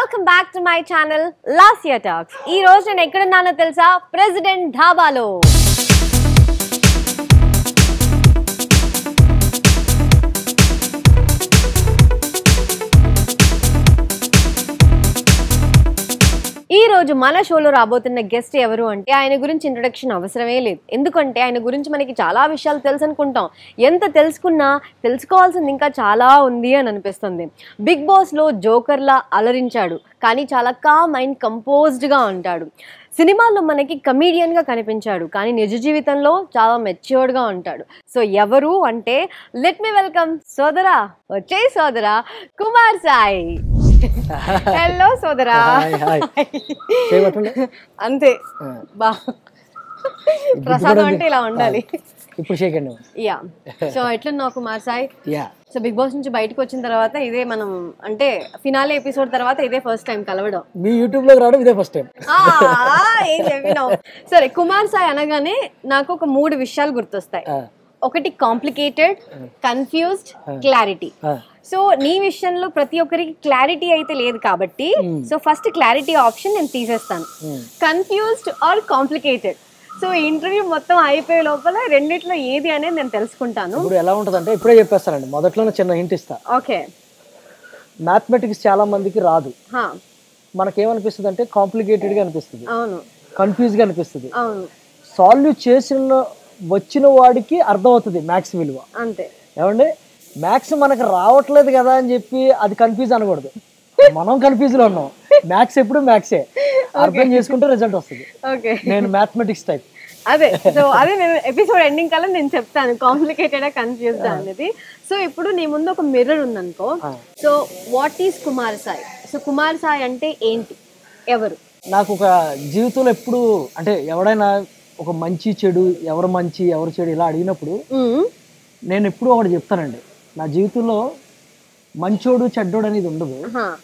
Welcome back to my channel Lasya talks. ఈ రోజు నేను ఎక్కడున్నానో తెలుసా? ప్రెసిడెంట్ ధాబాలో. ఈ రోజు మన షోలో రాబోతున్న గెస్ట్ ఎవరు అంటే ఆయన గురించి ఇంట్రొడక్షన్ అవసరమే లేదు. ఎందుకంటే ఆయన గురించి మనకి చాలా విషయాలు తెలుసు అనుకుంటాం. ఎంత తెలుసుకున్నా తెలుసుకోవాల్సింది ఇంకా చాలా ఉంది అని అనిపిస్తుంది. బిగ్ బాస్లో జోకర్లా అలరించాడు, కానీ చాలా కామ్ అండ్ కంపోజ్డ్గా ఉంటాడు. సినిమాల్లో మనకి కమీడియన్గా కనిపించాడు, కానీ నిజ జీవితంలో చాలా మెచ్యూర్డ్గా ఉంటాడు. సో ఎవరు అంటే లెట్ మీ వెల్కమ్ సోదరా, వచ్చే సోదరా కుమార్ సాయి. హలో సోదరా. అంతే బా, ప్రసాదం అంటే ఇలా ఉండాలి. ఇప్పుడు షేకండి. యా, సో ఎట్లున్నావు Kumar Sai? So Big Boss నుంచి బయటకు వచ్చిన తర్వాత ఇదే మనం అంటే ఫినాలే ఎపిసోడ్ తర్వాత ఇదే ఫస్ట్ టైం కలవడం. మీ యూట్యూబ్ లో రావడం ఇదే ఫస్ట్ టైం. ఏం చెప్పినావు? సరే, కుమార్ సాయి అనగానే నాకు ఒక 3 విషయాలు గుర్తొస్తాయి. ఒకటి కాంప్లికేటెడ్, కన్ఫ్యూజ్డ్, క్లారిటీ. సో నీ విషయంలో ప్రతి ఒక్కరికి క్లారిటీ అయితే లేదు కాబట్టి సో ఫస్ట్ క్లారిటీ ఆప్షన్ నేను తీసేస్తాను. Confused or complicated. సో ఈ ఇంటర్వ్యూ మొత్తం అయిపోయే లోపల రెండిట్లో ఏది అనేది నేను తెలుసుకుంటాను. ఇప్పుడు ఎలా ఉంటదంటే ఇప్పుడే చెప్పేస్తానండి, మొదట్లోనే చిన్న హింట్ ఇస్తా. ఓకే. మ్యాథమెటిక్స్ చాలా మందికి రాదు. మనకేమనిపిస్తుంది అంటే కాంప్లికేటెడ్ గా అనిపిస్తుంది, అవును, కన్ఫ్యూజ్ గా అనిపిస్తుంది. అవును, సాల్వ్ చేసిన వచ్చిన వాడికి అర్థమవుతుంది మ్యాథ్స్ విలువ. అంతే. ఏమండి, మ్యాథ్స్ మనకు రావట్లేదు కదా అని చెప్పి అది కన్ఫ్యూజ్ అనకూడదు. మనం కన్ఫ్యూజ్ లో ఉన్నాం, మ్యాథ్స్ ఎప్పుడు మ్యాథ్సే. అర్థం చేసుకుంటే రిజల్ట్ వస్తుంది. నేను మ్యాథమెటిక్స్ టైప్. అదే, సో అదే నేను ఎపిసోడ్ ఎండింగ్ కల్లా నేను చెప్తాను కాంప్లికేటెడ్ కన్ఫ్యూజ్డ్ అనేది. సో ఇప్పుడు నీ ముందు ఒక మిర్రర్ ఉందనుకో. So what is Kumar Sai? So Kumar Sai అంటే ఏంటి, ఎవరు? నాకు ఒక జీవితంలో ఎప్పుడు అంటే ఎవడైనా ఒక మంచి చెడు, ఎవరు మంచి ఎవరు చెడు ఇలా అడిగినప్పుడు నేను ఎప్పుడు ఒకటి చెప్తానండి, నా జీవితంలో మంచోడు చెడ్డోడు అనేది ఉండదు.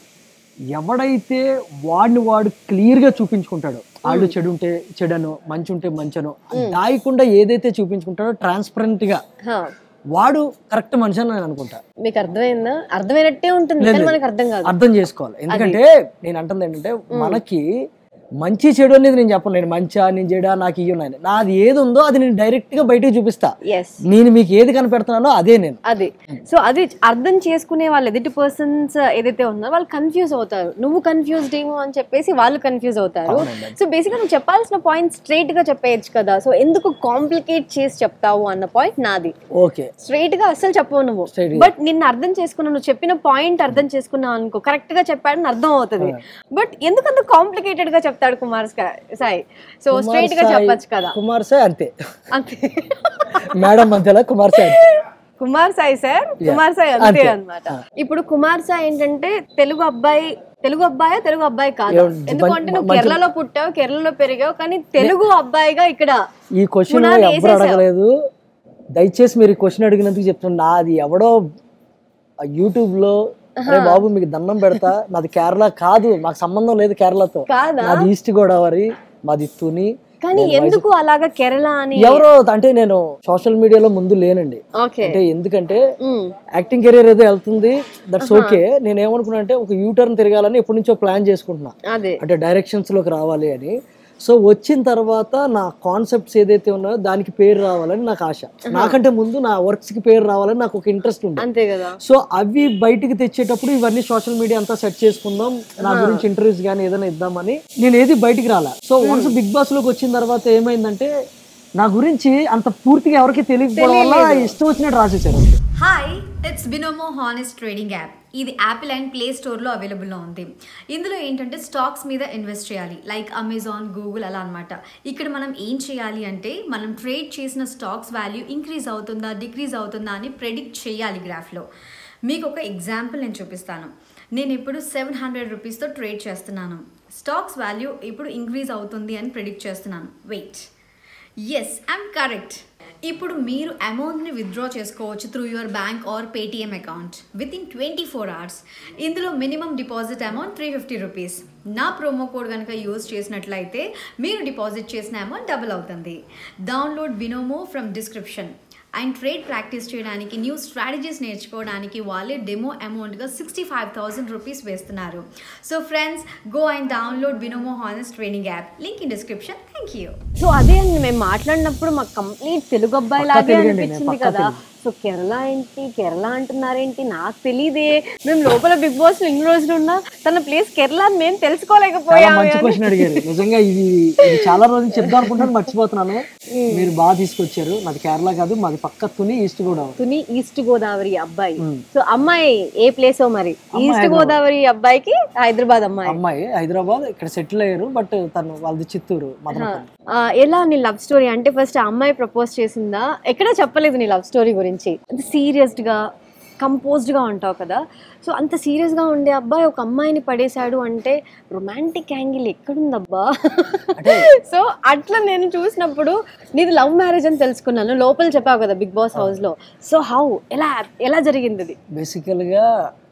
ఎవడైతే వాడిని వాడు క్లియర్ గా చూపించుకుంటాడో, వాళ్ళు చెడు ఉంటే చెడను, మంచి ఉంటే మంచను దాయకుండా ఏదైతే చూపించుకుంటాడో ట్రాన్స్పరెంట్ గా, వాడు కరెక్ట్ మనిషి అని నేను అనుకుంటా. మీకు అర్థమైందా? అర్థమైనట్టే ఉంటుంది, మనకు అర్థం కాదు. అర్థం చేసుకోవాలి. ఎందుకంటే నేను అంటుంది ఏంటంటే మనకి మంచి చెడు అనేది నేను చెప్పను. నేను మంచా నేను చెడా నాకు ఇయ్యున్నాను, నాది ఏది ఉందో అది నేను డైరెక్ట్ గా బయటకు చూపిస్తా. నేను మీకు ఏది కనిపెడుతున్నానో అదే నేను. అది సో అది అర్థం చేసుకునే వాళ్ళు ఎదుటి పర్సన్స్ ఏదైతే ఉన్నారో వాళ్ళు కన్ఫ్యూజ్ అవుతారు. నువ్వు కన్ఫ్యూజ్డ్ ఏమో అని చెప్పేసి వాళ్ళు కన్ఫ్యూజ్ అవుతారు. సో బేసిక్గా నువ్వు చెప్పాల్సిన పాయింట్ స్ట్రైట్ గా చెప్పేయచ్చు కదా. సో ఎందుకు కాంప్లికేట్ చేసి చెప్తావు అన్న పాయింట్ నాది. ఓకే, స్ట్రైట్ గా అస్సలు చెప్పవు నువ్వు. బట్ నిన్ను అర్థం చేసుకున్నావు, నువ్వు చెప్పిన పాయింట్ అర్థం చేసుకున్నావు అనుకో, కరెక్ట్ గా చెప్పాడని అర్థం అవుతుంది. బట్ ఎందుకంత కాంప్లికేటెడ్ గా చెప్తాడు కుమార్ సాయి? సో స్ట్రైట్ గా చెప్పొచ్చు కదా. కుమార్ సాయి అంతే అంతే మేడం, అంతేలా కుమార్ సాయి, కుమార్ సాయి సార్, కుమార్ సాయి అంతే అన్నమాట. ఇప్పుడు కుమార్ సాయి ఏంటంటే తెలుగు అబ్బాయి కాదు. ఎందుకంటే నువ్వు కేరళలో పుట్టావు, కేరళలో పెరిగావు, కానీ తెలుగు అబ్బాయిగా ఇక్కడ ఈ క్వశ్చన్ ఎవరు అడగలేదు. దయచేసి మీరు క్వశ్చన్ అడిగినందుకు చెప్తున్నా. నాది ఎవడో యూట్యూబ్ లో అరే బాబు మీకు దండం పెడతా, నాది కేరళ కాదు, మాకు సంబంధం లేదు కేరళతో, నాది ఈస్ట్ గోదావరి, మాది తుని. కానీ ఎందుకు అలాగా కేరళ అని ఎవరో అంటే నేను సోషల్ మీడియాలో ముందు లేనండి. అంటే ఎందుకంటే యాక్టింగ్ కెరీర్ ఏదో వెళ్తుంది, దట్స్ ఓకే. నేను ఏమనుకున్నా అంటే ఒక యూటర్న్ తిరగాలని ఎప్పటి నుంచో ప్లాన్ చేసుకుంటున్నా, అంటే డైరెక్షన్స్ లోకి రావాలి అని. సో వచ్చిన తర్వాత నా కాన్సెప్ట్స్ ఏదైతే ఉన్నాయో దానికి పేరు రావాలని నాకు ఆశ. నాకంటే ముందు నా వర్క్స్ కి పేరు రావాలని నాకు ఒక ఇంట్రెస్ట్ ఉంది. అంతే కదా. సో అవి బయటికి తెచ్చేటప్పుడు ఇవన్నీ సోషల్ మీడియా అంతా సెట్ చేసుకుందాం, నా గురించి ఇంటర్వ్యూస్ కానీ ఏదైనా ఇద్దామని నేను ఏది బయటికి రాలా. సో వన్స్ బిగ్ బాస్ లోకి వచ్చిన తర్వాత ఏమైందంటే నా గురించి అంత పూర్తిగా ఎవరికి తెలియకపోవడం వల్ల ఇష్టం వచ్చినట్టు రాసేసారు. Hi, it's Binomo honest trading app. ఇది యాపిల్ అండ్ ప్లే స్టోర్లో అవైలబుల్లో ఉంది. ఇందులో ఏంటంటే స్టాక్స్ మీద ఇన్వెస్ట్ చేయాలి, లైక్ అమెజాన్, గూగుల్ అలా అనమాట. ఇక్కడ మనం ఏం చేయాలి అంటే మనం ట్రేడ్ చేసిన స్టాక్స్ వాల్యూ ఇంక్రీజ్ అవుతుందా డిక్రీజ్ అవుతుందా అని ప్రెడిక్ట్ చేయాలి గ్రాఫ్లో. మీకు ఒక ఎగ్జాంపుల్ నేను చూపిస్తాను. నేను ఇప్పుడు 700 రూపీస్తో ట్రేడ్ చేస్తున్నాను. స్టాక్స్ వాల్యూ ఇప్పుడు ఇంక్రీజ్ అవుతుంది అని ప్రెడిక్ట్ చేస్తున్నాను. Wait, yes, I'm correct. ఇప్పుడు మీరు అమౌంట్ని విత్డ్రా చేసుకోవచ్చు through your bank or Paytm account with in 24 hours. ఇందులో మినిమం డిపాజిట్ అమౌంట్ 350 రూపీస్. నా ప్రోమో కోడ్ కనుక యూజ్ చేసినట్లయితే మీరు డిపాజిట్ చేసిన అమౌంట్ డబుల్ అవుతుంది. Download Binomo from description. And trade practice చేయడానికి, న్యూ స్ట్రాటజీస్ నేర్చుకోవడానికి వాళ్ళే డెమో అమౌంట్గా 65,000 రూపీస్ వేస్తున్నారు. So friends, go and download Binomo honest training app. Link in description. Thank you. So అదే అండి, మేము మాట్లాడినప్పుడు మాకు కంప్లీట్ తెలుగు అబ్బాయి లాగే అనిపించింది కదా. సో కేరళ ఏంటి, కేరళ అంటున్నారేంటి, నాకు తెలియదే. మేము లోపల బిగ్ బాస్ లో ఇన్ని రోజులు ఉన్నా తన ప్లేస్ కేరళ అని మేము తెలుసుకోలేకపోయాము. మంచి క్వశ్చన్ అడిగారు నిజంగా. ఇది చాలా రోజులు చెప్దాం అనుకుంటాను, మర్చిపోతున్నాను. మీరు బాగా తీసుకొచ్చారు. మాది కేరళ కాదు, మాది పక్క తుని ఈస్ట్ గోదావరి. తుని ఈస్ట్ గోదావరి అబ్బాయి. సో అమ్మాయి ఏ ప్లేసో మరి? ఈస్ట్ గోదావరి అబ్బాయికి హైదరాబాద్ అమ్మాయి హైదరాబాద్ ఇక్కడ సెటిల్ అయ్యారు. బట్ తను వాళ్ళది చిత్తూరు. ఎలా నీ లవ్ స్టోరీ అంటే, ఫస్ట్ ఆ అమ్మాయి ప్రపోజ్ చేసిందా? ఎక్కడ చెప్పలేదు నీ లవ్ స్టోరీ గురించి. సీరియస్డ్ గా, కంపోజ్డ్ గా ఉంటావు కదా. సో అంత సీరియస్ గా ఉండే అబ్బాయి ఒక అమ్మాయిని పడేశాడు అంటే రొమాంటిక్ యాంగిల్ ఎక్కడుందబ్బా? సో అట్లా నేను చూసినప్పుడు నీది లవ్ మ్యారేజ్ అని తెలుసుకున్నాను. లోపల చెప్పావు కదా బిగ్ బాస్ హౌస్ లో. సో హౌ, ఎలా జరిగింది అది? బేసికల్ గా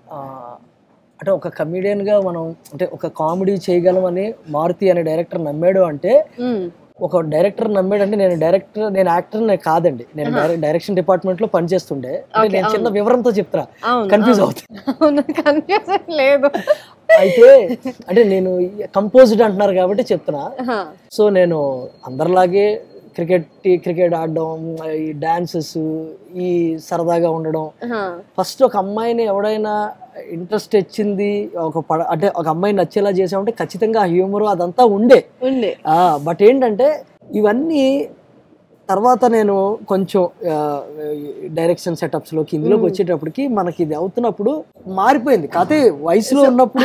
అంటే ఒక కమిడియన్ గా మనం అంటే ఒక కామెడీ చేయగలం అని మారుతి అనే డైరెక్టర్ నమ్మాడు అంటే, ఒక డైరెక్టర్ నమ్మాడు అంటే, నేను యాక్టర్ కాదండి. నేను డైరెక్షన్ డిపార్ట్మెంట్ లో పనిచేస్తుండే. నేను చిన్న వివరంతో చెప్తా, కన్ఫ్యూజ్ అవుతుంది లేదు. అయితే అంటే నేను కంపోజ్డ్ అంటున్నారు కాబట్టి చెప్తున్నా. సో నేను అందరిలాగే క్రికెట్ ఆడడం, ఈ డాన్సెస్, ఈ సరదాగా ఉండడం. ఫస్ట్ ఒక అమ్మాయిని ఎవడైనా ఇంట్రెస్ట్ వచ్చింది, అంటే ఒక అమ్మాయిని నచ్చేలా చేసామంటే ఖచ్చితంగా హ్యూమర్ అదంతా ఉండే. బట్ ఏంటంటే ఇవన్నీ తర్వాత నేను కొంచెం డైరెక్షన్ సెటప్స్ లోకి ఇందులోకి వచ్చేటప్పటికి మనకి ఇది అవుతున్నప్పుడు మారిపోయింది. కాకపోతే వయసులో ఉన్నప్పుడు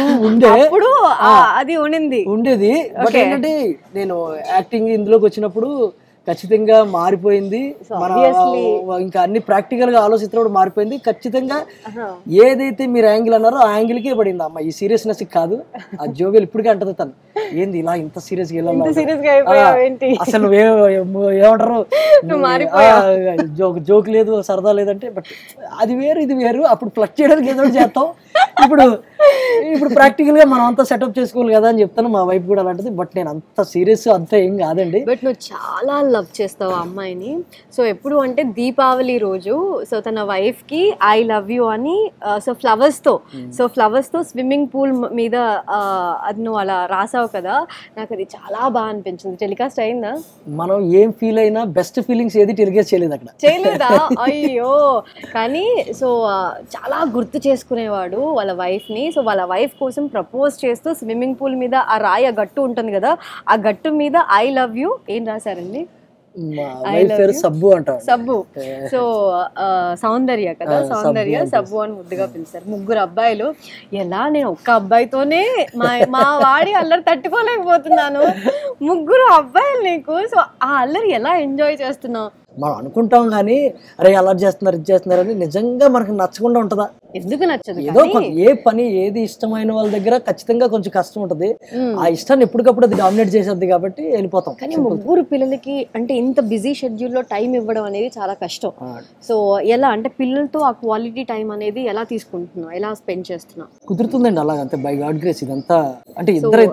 అది ఉండేది. బట్ ఏంటంటే నేను యాక్టింగ్ ఇందులోకి వచ్చినప్పుడు ఖచ్చితంగా మారిపోయింది. ఇంకా అన్ని ప్రాక్టికల్ గా ఆలోచించినప్పుడు మారిపోయింది. ఖచ్చితంగా ఏదైతే మీరు యాంగిల్ అన్నారో ఆ యాంగిల్ కే పడింది అమ్మ. ఈ సీరియస్నెస్ కాదు. ఆ జోగల్ ఇప్పటికే అంటది తను, ఏంది ఇలా ఇంత సీరియస్ గా అసలు ఏమంటారు, జోక్ లేదు, సరదా లేదంటే. బట్ అది వేరు, ఇది వేరు. అప్పుడు ఫ్లక్ట్ చేయడానికి ఏదో చేస్తాం. ఇప్పుడు ప్రాక్టికల్ గా మనం అంతా సెటప్ చేసుకోవాలి కదా అని చెప్తాను. మా వైఫ్ కూడా అలాంటిది. బట్ నేను అంత సీరియస్ అంతా ఏం కాదండి. బట్ నువ్వు చాలా లవ్ చేస్తావు ఆ అమ్మాయిని. సో ఎప్పుడు అంటే దీపావళి రోజు సో తన వైఫ్ కి ఐ లవ్ యూ అని సో ఫ్లవర్స్ తో స్విమ్మింగ్ పూల్ మీద అది నువ్వు అలా రాసావు కదా. నాకు అది చాలా బాగా అనిపించింది. టెలికాస్ట్ అయిందా? మనం ఏం ఫీల్ అయినా బెస్ట్ ఫీలింగ్స్ ఏది టెలికాస్ట్ చేయలేదు అక్కడ. చేయలేదా? అయ్యో. కానీ సో చాలా గుర్తు చేసుకునేవాడు వాళ్ళ వైఫ్ ని. సో వాళ్ళ వైఫ్ కోసం ప్రపోజ్ చేస్తూ స్విమ్మింగ్ పూల్ మీద ఆ రాయి, ఆ గట్టు ఉంటుంది కదా, ఆ గట్టు మీద ఐ లవ్ యూ ఏం రాశారండి? సబ్బు అంటారు. సబ్బు. సో సౌందర్య కదా, సౌందర్య సబ్బు అని ముద్దుగా పిలిచారు. ముగ్గురు అబ్బాయిలు. ఎలా నేను ఒక్క అబ్బాయితోనే మా వాడి అల్లరి తట్టుకోలేకపోతున్నాను. ముగ్గురు అబ్బాయిలు నీకు. సో ఆ అల్లరి ఎలా ఎంజాయ్ చేస్తున్నావు? మనం అనుకుంటాం కానీ అరే అలర్ట్ చేస్తున్నారు, ఇది చేస్తున్నారు అని. నిజంగా మనకు నచ్చకుండా ఉంటుందా? ఎందుకు నచ్చదు? ఏదో ఏ పని ఏది ఇష్టమైన వాళ్ళ దగ్గర ఖచ్చితంగా కొంచెం కష్టం ఉంటది. ఆ ఇష్టాన్ని ఎప్పటికప్పుడు అది డామినేట్ చేసేది కాబట్టి వెళ్ళిపోతాం. కానీ ముగ్గురు పిల్లలకి అంటే ఇంత బిజీ షెడ్యూల్లో టైం ఇవ్వడం అనేది చాలా కష్టం. సో ఎలా అంటే పిల్లలతో ఆ క్వాలిటీ టైం అనేది ఎలా తీసుకుంటున్నావు, ఎలా స్పెండ్ చేస్తున్నావు? కుదురుతుందండి అలాగ, అంతే బై గాడ్ గ్రేస్. ఇదంతా అంటే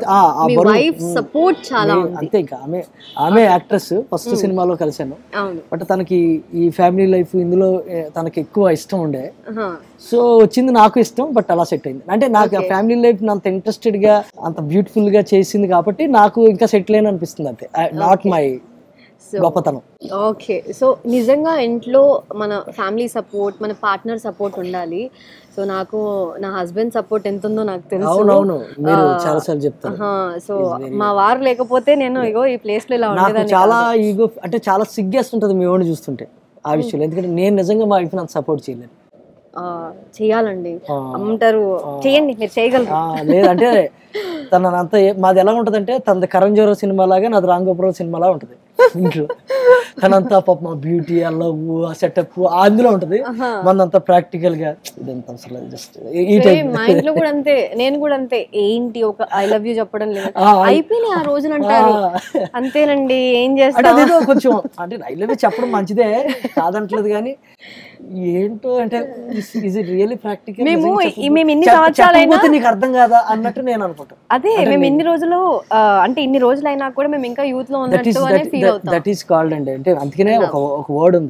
సపోర్ట్ చాలా అంతే. ఇంకా ఆమె యాక్ట్రెస్, ఫస్ట్ సినిమాలో కలిసాను. బట్ తనకి ఈ ఫ్యామిలీ లైఫ్ ఇందులో తనకి ఎక్కువ ఇష్టం ఉండే. సో వచ్చింది నాకు ఇష్టం. బట్ అలా సెట్ అయింది. అంటే నాకు ఆ ఫ్యామిలీ లైఫ్ అంత ఇంట్రెస్టెడ్ గా అంత బ్యూటిఫుల్ గా చేసింది కాబట్టి నాకు ఇంకా సెటిల్ అయిన అనిపిస్తుంది. అంతే, నాట్ మై గొప్పతనం. ఓకే. సో నిజంగా ఇంట్లో మన ఫ్యామిలీ సపోర్ట్, మన పార్ట్నర్ సపోర్ట్ ఉండాలి. సో నాకు నా హస్బెండ్ సపోర్ట్ ఎంత ఉందో నాకు తెలుసు. అవునవును, మీరు చాలా సార్లు చెప్తారు. సో మా వారు లేకపోతే నేను ఇగో ఈ ప్లేస్ లో ఇలా ఉండేదాన్ని. చాలా ఈగో అంటే చాలా సిగ్గేస్తుంటది మీ ఓన్ చూస్తుంటే ఆ విషయంలో. ఎందుకంటే నేను నిజంగా మా వైఫ్ నాకు సపోర్ట్ చేయలేను. చెయ్యాలండి అంటారు, చెయ్యండి, మీరు చేయగలరు. లేదంటే తనంతా మాది ఎలా ఉంటదంటే, తనది కరణ్ జోహర్ సినిమా లాగా నాది రామ్ గోపాల్ సినిమాలా ఉంటది ఇంట్లో. తనంతా పాప మా బ్యూటీ, ఆ లవ్, ఆ సెటప్ అందులో ఉంటది. మనంతా ప్రాక్టికల్ గా ఇదంతా అసలు జస్ట్ ఈ టైం. మా ఇంట్లో కూడా అంతే, నేను కూడా అంతే. ఏంటి ఒక ఐ లవ్ యూ చెప్పడం లేదు, అయిపోయినాయి ఆ రోజులు అంటారు. అంతేనండి, ఏం చేస్తాం. కొంచెం అంటే ఐ లవ్ యూ చెప్పడం మంచిదే కాదంటలేదు, కానీ ఏంటో అంటే రియల్లీ ప్రాక్టికల్. మేము ఇన్ని సంవత్సరాలైనా నీకు అర్థం కాదా అన్నట్టు నేను అనుకుంటాను. అదే మేము ఇన్ని రోజులు అంటే ఇన్ని రోజులైనా కూడా మేము ఇంకా యూత్ లో ఉన్నట్టు ఫీల్ అవుతాం. దట్ ఈస్ కాల్డ్ అంటే అందుకనే ఒక వర్డ్ ఉంది,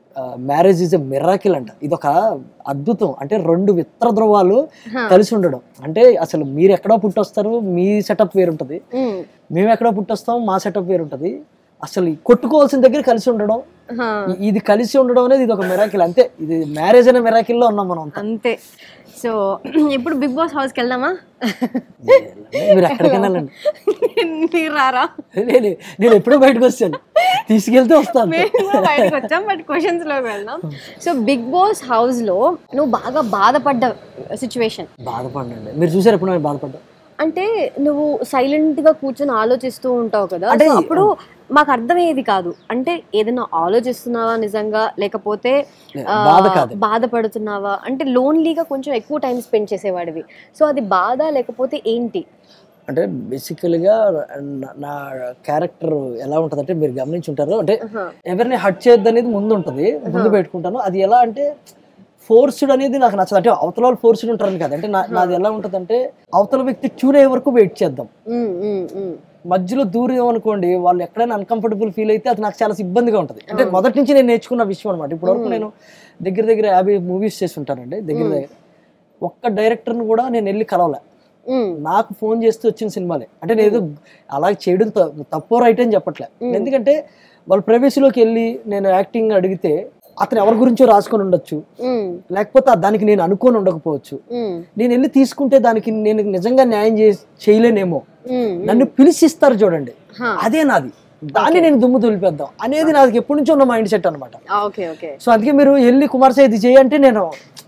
మ్యారేజ్ ఈజ్ ఎ మిరాకిల్ అంట. ఇది ఒక అద్భుతం. అంటే 2 మిత్ర ధ్రువాలు కలిసి ఉండడం. అంటే అసలు మీరు ఎక్కడో పుట్టొస్తారు, మీ సెటప్ వేరుంటది, మేము ఎక్కడో పుట్టొస్తాం, మా సెటప్ వేరుంటది. అసలు కొట్టుకోవాల్సిన దగ్గర కలిసి ఉండడం, ఇది కలిసి ఉండడం అనేది ఇది ఒక మిరాకిల్. అంతే, ఇది మ్యారేజ్ అనే మిరాకిల్లో ఉన్నాం మనం అంతే. సో ఇప్పుడు బిగ్ బాస్ హౌస్కి వెళ్దామా? మీరు ఎక్కడికైనా వెళ్ళండి, మీరు రారా? నేను ఎప్పుడో బయటకు వచ్చాను, తీసుకెళ్తే వస్తాను. బయటకు వచ్చాం, బట్ క్వశ్చన్స్ లోకి వెళ్దాం. సో బిగ్ బాస్ హౌస్ లో నువ్వు బాగా బాధపడ్డ సిచ్యువేషన్? బాధపడండి. మీరు చూసారు ఎప్పుడు నేను బాధపడ్డా? అంటే నువ్వు సైలెంట్ గా కూర్చొని ఆలోచిస్తూ ఉంటావు కదా, సో అప్పుడు మాకు అర్థమయ్యేది కాదు. అంటే ఏదైనా ఆలోచిస్తున్నావా నిజంగా, లేకపోతే బాధపడుతున్నావా, అంటే లోన్లీగా కొంచెం ఎక్కువ టైం స్పెండ్ చేసేవాడివి. సో అది బాధ లేకపోతే ఏంటి? అంటే బేసికల్గా నా క్యారెక్టర్ ఎలా ఉంటుంది అంటే మీరు గమనించుంటారు. అంటే ఎవరిని హర్ట్ చేయొద్దు అనేది ముందు ఉంటుంది, ముందు పెట్టుకుంటాను. అది ఎలా అంటే ఫోర్స్డ్ అనేది నాకు నచ్చదు. అంటే అవతల వాళ్ళు ఫోర్స్డ్ ఉంటారని కాదు. అంటే నాది ఎలా ఉంటుంది అంటే అవతల వ్యక్తి ట్యూన్ అయ్యే వరకు వెయిట్ చేద్దాం. మధ్యలో దూరం అనుకోండి, వాళ్ళు ఎక్కడైనా అన్కంఫర్టబుల్ ఫీల్ అయితే అది నాకు చాలా ఇబ్బందిగా ఉంటుంది. అంటే మొదటి నుంచి నేను నేర్చుకున్న విషయం అనమాట. ఇప్పటి వరకు నేను దగ్గర 50 మూవీస్ చేసి ఉంటానండి. దగ్గర ఒక్క డైరెక్టర్ని కూడా నేను వెళ్ళి కలవలే. నాకు ఫోన్ చేస్తూ వచ్చిన సినిమాలే. అంటే నేను ఏదో అలా చేయడం తప్పో రైట్ అని చెప్పట్లే. ఎందుకంటే వాళ్ళ ప్రైవసీలోకి వెళ్ళి నేను యాక్టింగ్ అడిగితే అతను ఎవరి గురించో రాసుకొని ఉండొచ్చు, లేకపోతే దానికి నేను అనుకోని ఉండకపోవచ్చు. నేను వెళ్ళి తీసుకుంటే దానికి నేను నిజంగా న్యాయం చేయలేనేమో. నన్ను పిలిచిస్తారు చూడండి, అదే నాది. దాన్ని నేను దుమ్ము దులిపేద్దాం అనేది నాకు ఎప్పటి నుంచో ఉన్న మైండ్ సెట్ అనమాట. సో అందుకే మీరు వెళ్ళి కుమార్ సాయి ఇది చేయంటే నేను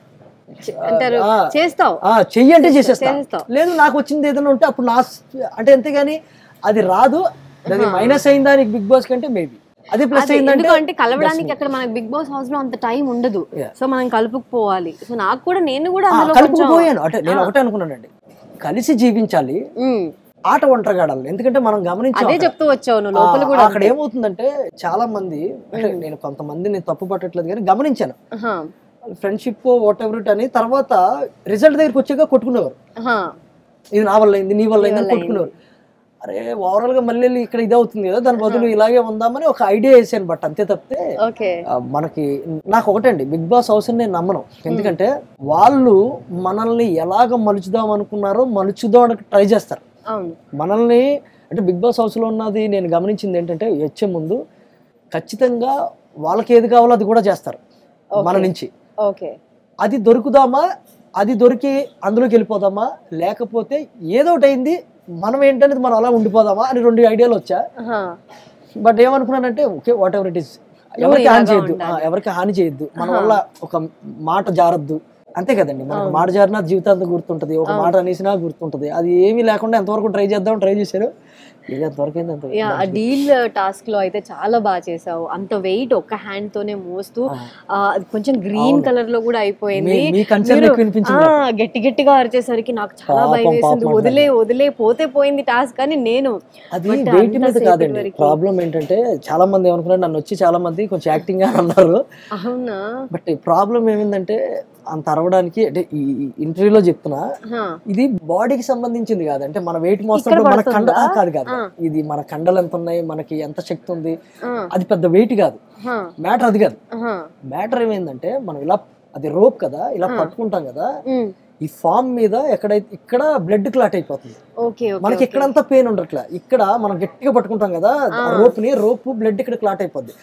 చెయ్యి అంటే చేసేస్తా. లేదు నాకు వచ్చింది ఏదైనా ఉంటే అప్పుడు నా అంటే అంతేగాని అది రాదు. అది మైనస్ అయిందా నీకు బిగ్ బాస్ కంటే మేబీ అదే ప్లస్ అయిందంటే. అంటే కలవడానికి అక్కడ మనకి బిగ్ బాస్ హౌస్ లో అంత టైం ఉండదు, సో మనం కలుపుకుపోవాలి. సో నాకు కూడా నేను కూడా కలుపుకుపోయాను. అంటే నేను ఒకటే అనుకున్నానండి, కలిసి జీవించాలి, ఆట ఒంటరిగాడాలి. ఎందుకంటే మనం గమనించాలి, చెప్తూ వచ్చావు అక్కడ ఏమవుతుందంటే చాలా మంది, అంటే నేను కొంతమంది నేను తప్పు పట్టట్లేదు కానీ గమనించాను, ఫ్రెండ్షిప్ వాట్ ఎవర్ ఇట్ అని తర్వాత రిజల్ట్ దగ్గరికి వచ్చాక కొట్టుకునేవారు. ఇది నా వల్ల అయింది, నీ వల్ల అయింది అని కొట్టుకునేవారు. అరే ఓవరాల్ గా మళ్ళీ ఇక్కడ ఇది అవుతుంది కదా, దాని బదులు ఇలాగే ఉందామని ఒక ఐడియా వేసాను. బట్ అంతే తప్పితే మనకి నాకు ఒకటండి, బిగ్ బాస్ హౌస్ నేను నమ్మను. ఎందుకంటే వాళ్ళు మనల్ని ఎలాగ మలుచుదాం అనుకున్నారో మలుచుదాం ట్రై చేస్తారు మనల్ని. అంటే బిగ్ బాస్ హౌస్ లో ఉన్నది నేను గమనించింది ఏంటంటే, వచ్చే ముందు ఖచ్చితంగా వాళ్ళకి ఏది కావాలో అది కూడా చేస్తారు మన నుంచి. అది దొరుకుదామా, అది దొరికి అందులోకి వెళ్ళిపోదామా, లేకపోతే ఏదో ఒకటి అయింది మనం ఏంటనేది మనం అలా ఉండిపోదామా అని 2 ఐడియాలు వచ్చా. బట్ ఏమనుకున్నానంటే okay whatever it is, ఎవరికి హాని చేయొద్దు, మన వల్ల ఒక మాట జారద్దు, అంతే కదండి. మనకు మాట జారినా జీవితాంతం గుర్తుంటది, ఒక మాట అనేసినా గుర్తుంటది. అది ఏమీ లేకుండా ఎంతవరకు ట్రై చేశారు, డీల్ టాస్క్ లో అయితే చాలా బాగా చేసావు. అంత వెయిట్ ఒక్క హ్యాండ్ తోనే మోస్తూ కొంచెం గ్రీన్ కలర్ లో కూడా అయిపోయింది. గట్టి గట్టిగా అరిచేసరికి నాకు చాలా భయం వేసింది. వదిలే పోతే పోయింది టాస్క్ అని. నేను అది వెయిట్ మీద కాదండి, ప్రాబ్లం ఏంటంటే చాలా మంది ఏమనుకున్నారు, నన్ను వచ్చి చాలా మంది కొంచెం యాక్టింగ్ గా అన్నారు. అవునా? బట్ ప్రాబ్లం ఏమైందంటే అంత అరవడానికి, అంటే ఈ ఇంటర్వ్యూలో చెప్తున్నా, ఇది బాడీకి సంబంధించింది కాదు. అంటే మన వెయిట్ మోస్తున్నప్పుడు మన కాదు ఇది మన కండలు ఎంత ఉన్నాయి, మనకి ఎంత శక్తి ఉంది, అది పెద్ద వెయిట్ కాదు. మ్యాటర్ అది కాదు. మ్యాటర్ ఏమైందంటే మనం ఇలా, అది రోప్ కదా, ఇలా పట్టుకుంటాం కదా, ఈ ఫామ్ మీద ఇక్కడ బ్లడ్ క్లాట్ అయిపోతుంది. మనకి ఎక్కడంతా పెయిన్ ఉండట్లే, ఇక్కడ మనం గట్టిగా పట్టుకుంటాం కదా రోప్ బ్లడ్ ఇక్కడ క్లాట్ అయిపోద్ది.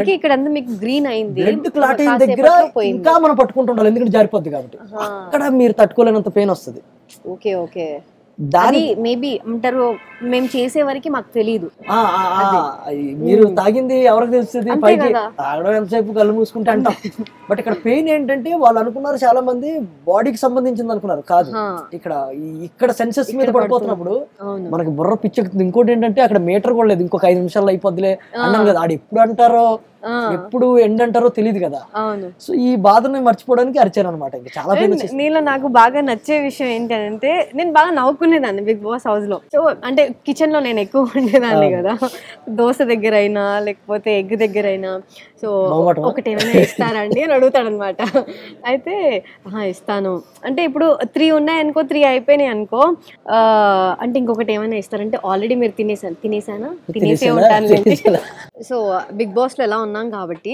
బ్లడ్ క్లాట్ అయిన దగ్గర ఇంకా మనం పట్టుకుంటుండాలి, ఎందుకంటే జారిపోద్ది కాబట్టి. అక్కడ మీరు తట్టుకోలేనంత పెయిన్ వస్తుంది. దాని మేబీ అంటారు, మేము చేసే వరకు మాకు తెలియదు. మీరు తాగింది ఎవరికి తెలుస్తుంది, పైకి తాగడం ఎంతసేపు కళ్ళు మూసుకుంటే అంటాం. బట్ ఇక్కడ పెయిన్ ఏంటంటే వాళ్ళు అనుకున్నారు, చాలా మంది బాడీకి సంబంధించింది అనుకున్నారు, కాదు. ఇక్కడ సెన్సెస్ మీద పడిపోతున్నప్పుడు మనకి బుర్ర పిచ్చెక్కుతుంది. ఇంకోటి ఏంటంటే అక్కడ మీటర్ కూడా లేదు, ఇంకొక 5 నిమిషాల్లో అయిపోద్దిలే అన్నాం కదా. ఆడు ఎప్పుడు అంటారో ఎప్పుడు ఎండ్ అంటారో తెలియదు కదా. సో ఈ బాధని మర్చిపోవడానికి అరిచాను అనమాట. ఇంకా చాలా నీలో నాకు బాగా నచ్చే విషయం ఏంటంటే, నేను బాగా నవ్వుకున్నాను చేసుకునేదాన్ని బిగ్ బాస్ హౌస్ లో. సో అంటే కిచెన్ లో నేను ఎక్కువ ఉండేదాన్ని కదా, దోశ దగ్గర అయినా లేకపోతే ఎగ్ దగ్గర అయినా. సో ఒకటి ఏమైనా ఇస్తారండి అని అడుగుతాడు అనమాట. అయితే ఇస్తాను అంటే ఇప్పుడు 3 ఉన్నాయనుకో, 3 అయిపోయినాయి అనుకో, అంటే ఇంకొకటి ఏమైనా ఇస్తారంటే ఆల్రెడీ మీరు తినేసే ఉంటాను. సో బిగ్ బాస్ లో ఎలా ఉన్నాం కాబట్టి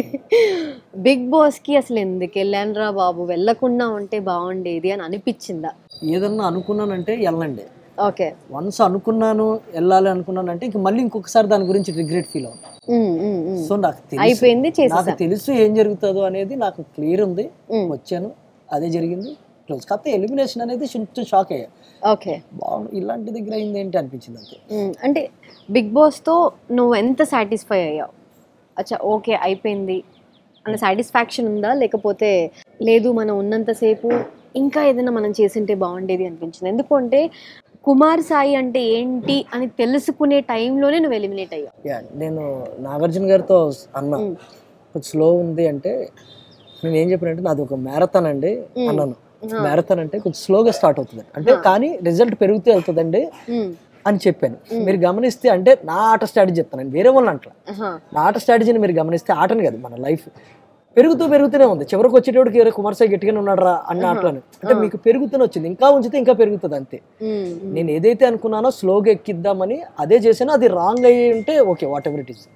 బిగ్ బాస్ కి అసలు ఎందుకు వెళ్ళాను రా బాబు, వెళ్ళకుండా ఉంటే బాగుండేది అని అనిపించిందా? ఏదన్నా అనుకున్నానంటే వెళ్ళండి. ఓకే, వన్స్ అనుకున్నాను వెళ్ళాలి అనుకున్నానంటే ఇంక మళ్ళీ ఇంకొకసారి దాని గురించి రిగ్రెట్ ఫీల్ అవుతాను. సో నాకు తెలుసు ఏం జరుగుతుందో అనేది నాకు క్లియర్ ఉంది. వచ్చాను, అదే జరిగింది, క్లోజ్. కాకపోతే ఎలిమినేషన్ అనేది కొంచెం షాక్ అయ్యా. ఓకే, బాగుంది, ఇలాంటి దగ్గర అయింది ఏంటి అనిపించింది అంతే. అంటే బిగ్ బాస్ తో నువ్వు ఎంత సాటిస్ఫై అయ్యావు? అచ్చా ఓకే అయిపోయింది అన్న సాటిస్ఫాక్షన్ ఉందా, లేకపోతే లేదు మనం ఉన్నంతసేపు ఇంకా ఏదైనా మనం చేసింటే బాగుండేది అనిపించింది? ఎందుకంటే కుమార్ సాయి అంటే ఏంటి అని తెలుసుకునే టైంలోనే నువ్వు ఎలిమినేట్ అయ్యావు. నేను నాగార్జున గారితో అన్నా కొంచెం స్లో ఉంది అంటే, నేను ఏం చెప్పానంటే నాది ఒక మ్యారథాన్ అండి అన్నాను. మ్యారథాన్ అంటే కొంచెం స్లోగా స్టార్ట్ అవుతుంది అంటే, కానీ రిజల్ట్ పెరుగుతూ వెళ్తుందండి అని చెప్పాను. మీరు గమనిస్తే అంటే నా ఆట స్ట్రాటజీ చెప్తానండి, వేరే వాళ్ళని అట్లా. నా ఆట స్ట్రాటజీని మీరు గమనిస్తే ఆటని కదా, మన లైఫ్ పెరుగుతూనే ఉంది. చివరికి వచ్చేటోడికి కుమార్ సాయి గట్టిగానే ఉన్నాడు రా అన్న అట్లని. అంటే మీకు పెరుగుతూనే వచ్చింది, ఇంకా ఉంచితే ఇంకా పెరుగుతుంది అంతే. నేను ఏదైతే అనుకున్నానో స్లోగా ఎక్కిద్దామని అదే చేశాను. అది రాంగ్ అయ్యి ఉంటే okay, whatever it is.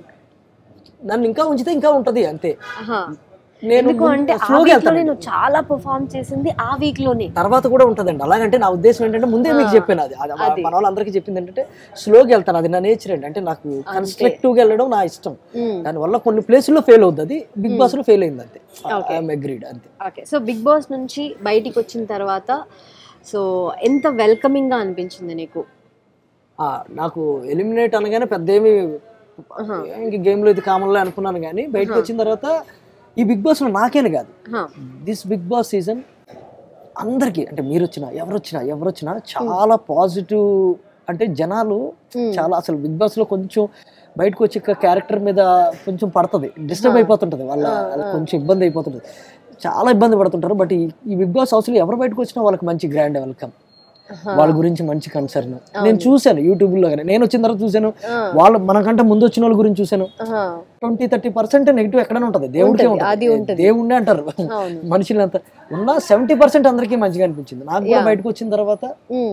నన్ను ఇంకా ఉంచితే ఇంకా ఉంటది అంతే. నేను చాలా పర్ఫార్మ్ చేసింది ఆ వీక్ లోనే, తర్వాత కూడా ఉంటదండి. అలాగంటే నా ఉద్దేశం ఏంటంటే ముందే మీకు చెప్పాను, అది మన వాళ్ళందరికీ చెప్పింది ఏంటంటే స్లోగా వెళ్తాను, అది నా నేచర్ అండి. అంటే నాకు కన్స్ట్రక్టివ్ గా వెళ్ళడం నా ఇష్టం. దానివల్ల కొన్ని ప్లేసుల్లో ఫెయిల్ అవుతుంది, అది బిగ్ బాస్ లో ఫెయిల్ అయింది అంతే. ఐఎమ్ అగ్రీడ్ అంతే. ఓకే, సో బిగ్ బాస్ నుంచి బయటికి వచ్చిన తర్వాత సో ఎంత వెల్కమింగ్ గా అనిపించింది నీకు? నాకు ఎలిమినేట్ అనగానే పెద్ద ఏమి ఇంక గేమ్ లో ఇది కామన్లో అనుకున్నాను, కానీ బయటకు వచ్చిన తర్వాత ఈ బిగ్ బాస్ లో నాకేనే కాదు, దిస్ బిగ్ బాస్ సీజన్ అందరికి, అంటే మీరు వచ్చినా ఎవరొచ్చినా చాలా పాజిటివ్. అంటే జనాలు చాలా అసలు బిగ్ బాస్ లో కొంచెం బయటకు వచ్చే క్యారెక్టర్ మీద కొంచెం పడుతుంది, డిస్టర్బ్ అయిపోతుంటది, వాళ్ళ కొంచెం ఇబ్బంది అయిపోతుంటది, చాలా ఇబ్బంది పడుతుంటారు. బట్ ఈ బిగ్ బాస్ హౌస్ లో ఎవరు బయటకు వచ్చినా వాళ్ళకి మంచి గ్రాండ్ వెల్కమ్, వాళ్ళ గురించి మంచి కన్సర్న్. నేను చూసాను యూట్యూబ్ లో, నేను వచ్చిన తర్వాత చూసాను, వాళ్ళు మనకంటే ముందు వచ్చిన వాళ్ళ గురించి చూసాను. 20-30% నెగిటివ్ ఎక్కడైనా ఉంటది, దేవుడికే ఉంటుంది, దేవుడినే అంటారు మనుషులంతా. ఉన్న 70% అందరికీ మంచిగా అనిపించింది. నాకు కూడా బయటకు వచ్చిన తర్వాత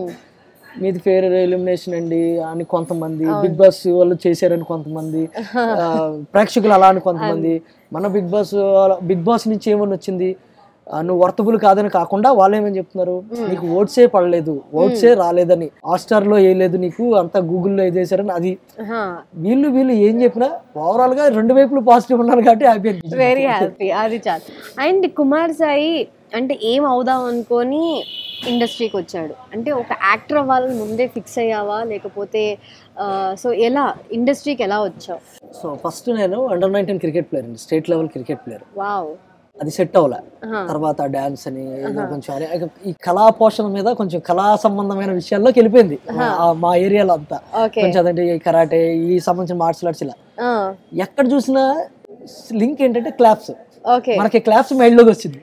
మీది ఫేర్ ఎలిమినేషన్ అండి అని కొంతమంది, బిగ్ బాస్ వాళ్ళు చేశారని కొంతమంది, ప్రేక్షకులు అలా అని కొంతమంది, మన బిగ్ బాస్ నుంచి ఏమని వచ్చింది, నువ్వు వర్తబుల్ కాదని కాకుండా వాళ్ళు ఏమని చెప్తున్నారు, నీకు ఓట్సే పడలేదు, ఓట్సే రాలేదని, హాట్‌స్టార్ లో వేయలేదు నీకు, అంతా గూగుల్లో వేసేసారని. అది వీళ్ళు ఏం చెప్పినా ఓవరాల్ గా రెండు వైపులు పాజిటివ్ ఉన్నారు కాబట్టి హ్యాపీ, వెరీ హ్యాపీ. అది చాలు. అండ్ కుమార్ సాయి అంటే ఏం అవుదాం అనుకొని ఇండస్ట్రీకి వచ్చాడు అంటే, ఒక యాక్టర్ అవ్వాలని ముందే ఫిక్స్ అయ్యావా, లేకపోతే సో ఎలా ఇండస్ట్రీకి ఎలా వచ్చావు? సో ఫస్ట్ నేను అండర్-19 క్రికెట్ ప్లేయర్ అండి, state level cricket player. Wow, అది సెట్ అవ్వలే. తర్వాత డాన్స్ అని కొంచెం ఈ కళా పోషణ మీద కొంచెం కళా సంబంధమైన విషయాల్లోకి వెళ్ళిపోయింది మా ఏరియాలో అంతా. కొంచెం అదంటే కరాటే, ఈ సంబంధించిన మార్షల్ ఆర్ట్స్, ఇలా ఎక్కడ చూసినా లింక్ ఏంటంటే క్లాప్స్. మనకి క్లాప్స్ మైండ్ లోకి వచ్చింది,